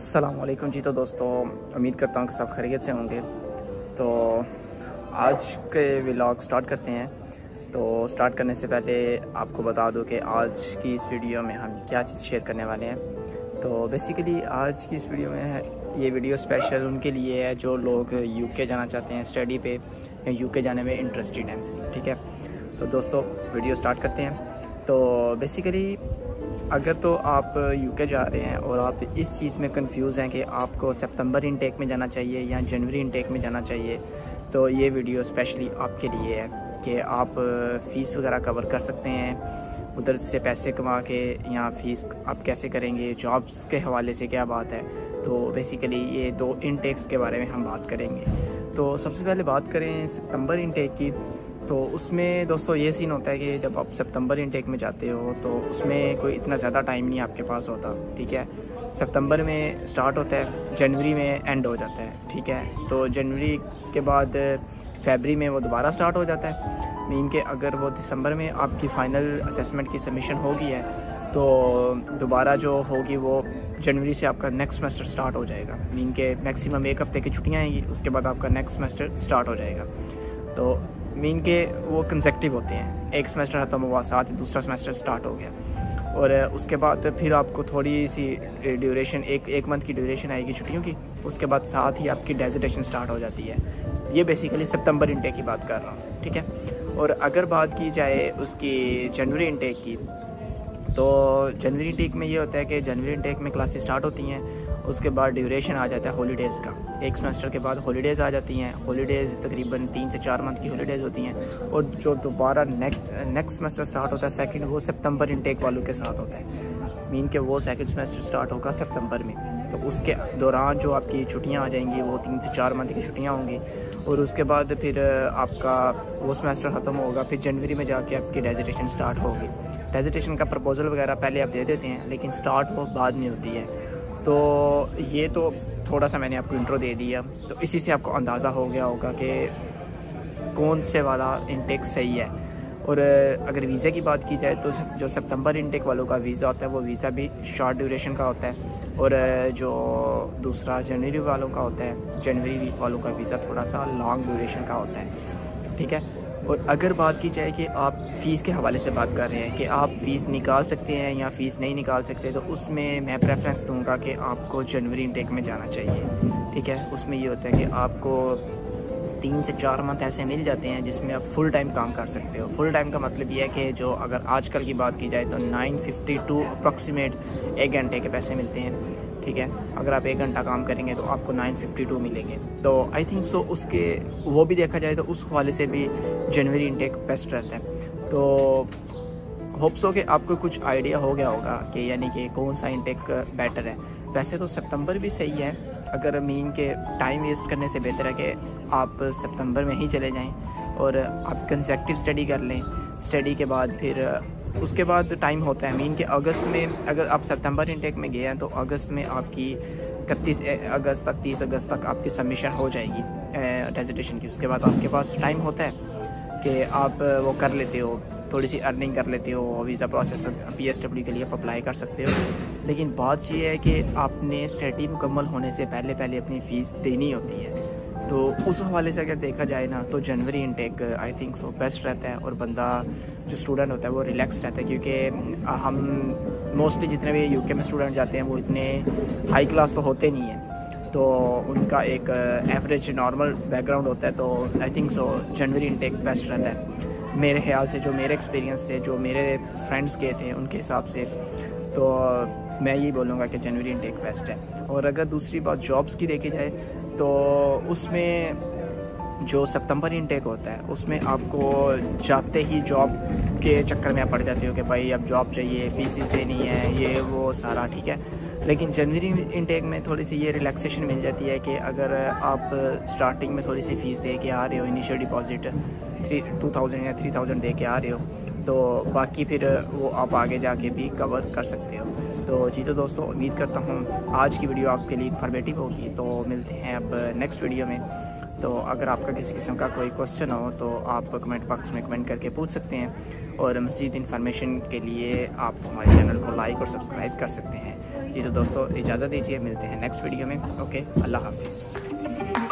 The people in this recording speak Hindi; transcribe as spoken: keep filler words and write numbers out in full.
अस्सलाम वालेकुम जी। तो दोस्तों, उम्मीद करता हूँ कि सब खैरियत से होंगे। तो आज के व्लॉग स्टार्ट करते हैं। तो स्टार्ट करने से पहले आपको बता दूं कि आज की इस वीडियो में हम क्या चीज़ शेयर करने वाले हैं। तो बेसिकली आज की इस वीडियो में है, ये वीडियो स्पेशल उनके लिए है जो लोग यूके जाना चाहते हैं स्टडी पे या यूके जाने में इंटरेस्टेड हैं। ठीक है, तो दोस्तों वीडियो स्टार्ट करते हैं। तो बेसिकली अगर तो आप यूके जा रहे हैं और आप इस चीज़ में कंफ्यूज हैं कि आपको सितंबर इनटेक में जाना चाहिए या जनवरी इनटेक में जाना चाहिए, तो ये वीडियो स्पेशली आपके लिए है कि आप फ़ीस वगैरह कवर कर सकते हैं, उधर से पैसे कमा के यहाँ फ़ीस आप कैसे करेंगे, जॉब्स के हवाले से क्या बात है। तो बेसिकली ये दो इनटेक्स के बारे में हम बात करेंगे। तो सबसे पहले बात करें सितंबर इनटेक की। तो उसमें दोस्तों ये सीन होता है कि जब आप सितंबर इनटेक में जाते हो तो उसमें कोई इतना ज़्यादा टाइम नहीं आपके पास होता। ठीक है, सितंबर में स्टार्ट होता है, जनवरी में एंड हो जाता है। ठीक है, तो जनवरी के बाद फरवरी में वो दोबारा स्टार्ट हो जाता है। मीन के अगर वो दिसंबर में आपकी फ़ाइनल असेसमेंट की सबमिशन होगी है तो दोबारा जो होगी वो जनवरी से आपका नेक्स्ट सेमेस्टर स्टार्ट हो जाएगा। मीन के मैक्सिमम एक हफ़्ते की छुट्टियाँ आएंगी, उसके बाद आपका नेक्स्ट सेमेस्टर स्टार्ट हो जाएगा। तो मीन के वो कंसेक्टिव होते हैं, एक सेमेस्टर ख़त्म हुआ साथ ही दूसरा सेमेस्टर स्टार्ट हो गया। और उसके बाद फिर आपको थोड़ी सी ड्यूरेशन एक एक मंथ की ड्यूरेशन आएगी छुट्टियों की, उसके बाद साथ ही आपकी डेजिटेशन स्टार्ट हो जाती है। ये बेसिकली सितंबर इनटेक की बात कर रहा हूँ। ठीक है, और अगर बात की जाए उसकी जनवरी इनटेक की, तो जनवरी इनटेक में ये होता है कि जनवरी इनटेक में क्लासेस स्टार्ट होती हैं, उसके बाद ड्यूरेशन आ जाता है हॉलीडेज़ का। एक सेमेस्टर के बाद हॉलीडेज़ आ जाती हैं। हॉलीडेज़ तकरीबन तीन से चार मंथ की हॉलीडेज़ होती हैं। और जो दोबारा नेक्स्ट नेक्स्ट सेमेस्टर स्टार्ट होता है सेकंड, वो सितंबर इनटेक वालों के साथ होता है। मीन के वो सेकंड सेमेस्टर स्टार्ट होगा सितंबर में। तो उसके दौरान जो आपकी छुट्टियां आ जाएंगी वो तीन से चार मंथ की छुट्टियां होंगी। और उसके बाद फिर आपका वो सेमेस्टर ख़त्म होगा, फिर जनवरी में जाके आपकी डेजिटेशन स्टार्ट होगी। डेजिटेशन का प्रपोजल वगैरह पहले आप दे देते हैं, लेकिन स्टार्ट वो बाद में होती है। तो ये तो थोड़ा सा मैंने आपको इंट्रो दे दिया, तो इसी से आपको अंदाज़ा हो गया होगा कि कौन से वाला इनटेक सही है। और अगर वीज़ा की बात की जाए तो जो सितंबर इनटेक वालों का वीज़ा होता है वो वीज़ा भी शॉर्ट ड्यूरेशन का होता है, और जो दूसरा जनवरी वालों का होता है, जनवरी वालों का वीज़ा थोड़ा सा लॉन्ग ड्यूरेशन का होता है। ठीक है, और अगर बात की जाए कि आप फ़ीस के हवाले से बात कर रहे हैं कि आप फ़ीस निकाल सकते हैं या फ़ीस नहीं निकाल सकते, तो उसमें मैं प्रेफरेंस दूंगा कि आपको जनवरी इनटेक में जाना चाहिए। ठीक है, उसमें ये होता है कि आपको तीन से चार मंथ ऐसे मिल जाते हैं जिसमें आप फुल टाइम काम कर सकते हो। फुल टाइम का मतलब ये है कि जो अगर आजकल की बात की जाए तो नाइन फिफ्टी टू अप्रॉक्सीमेट एक घंटे के पैसे मिलते हैं। ठीक है, अगर आप एक घंटा काम करेंगे तो आपको नाइन फिफ्टी टू मिलेंगे। तो आई थिंक सो उसके वो भी देखा जाए तो उस हवाले से भी जनवरी इनटेक बेस्ट रहता है। तो होप सो कि आपको कुछ आइडिया हो गया होगा कि यानी कि कौन सा इनटेक बेटर है। वैसे तो सितंबर भी सही है, अगर मीन के टाइम वेस्ट करने से बेहतर है कि आप सितंबर में ही चले जाएं और आप कंसेक्टिव स्टडी कर लें। स्टडी के बाद फिर उसके बाद टाइम होता है मीन के अगस्त में, अगर आप सितंबर इनटेक में गए हैं तो अगस्त में आपकी इकतीस अगस्त तक तीस अगस्त तक आपकी सबमिशन हो जाएगी डेजिटेशन की। उसके बाद आपके पास टाइम होता है कि आप वो कर लेते हो, थोड़ी सी अर्निंग कर लेते हो, visa process P S W के लिए आप अप्लाई कर सकते हो। लेकिन बात ये है कि आपने स्टडी मुकम्मल होने से पहले पहले अपनी फ़ीस देनी होती है। तो उस हवाले से अगर देखा जाए ना तो जनवरी intake I think so best रहता है, और बंदा जो स्टूडेंट होता है वो रिलैक्स रहता है, क्योंकि हम मोस्टली जितने भी यूके में स्टूडेंट जाते हैं वो इतने हाई क्लास तो होते नहीं हैं, तो उनका एक एवरेज नॉर्मल बैकग्राउंड होता है। तो आई थिंक सो जनवरी इनटेक बेस्ट रहता है मेरे ख्याल से, जो मेरे एक्सपीरियंस से, जो मेरे फ्रेंड्स गए थे उनके हिसाब से। तो मैं यही बोलूँगा कि जनवरी इनटेक बेस्ट है। और अगर दूसरी बात जॉब्स की देखी जाए तो उसमें जो सितंबर इनटेक होता है उसमें आपको जाते ही जॉब के चक्कर में आप पड़ जाते हो कि भाई अब जॉब चाहिए, फीस देनी है, ये वो सारा। ठीक है, लेकिन जनवरी इनटेक में थोड़ी सी ये रिलैक्सेशन मिल जाती है कि अगर आप स्टार्टिंग में थोड़ी सी फ़ीस दे के आ रहे हो, initial deposit three two thousand या थ्री थाउजेंड दे के आ रहे हो, तो बाकी फिर वो आप आगे जाके भी कवर कर सकते हो। तो जी तो दोस्तों, उम्मीद करता हूँ आज की वीडियो आपके लिए इन्फॉर्मेटिव होगी। तो मिलते हैं अब नेक्स्ट वीडियो में। तो अगर आपका किसी किस्म का कोई क्वेश्चन हो तो आप कमेंट बॉक्स में कमेंट करके पूछ सकते हैं, और मज़ीद इन्फॉर्मेशन के लिए आप हमारे चैनल को लाइक और सब्सक्राइब कर सकते हैं। जी तो दोस्तों इजाज़त दीजिए, मिलते हैं नेक्स्ट वीडियो में। ओके, अल्लाह हाफिज़।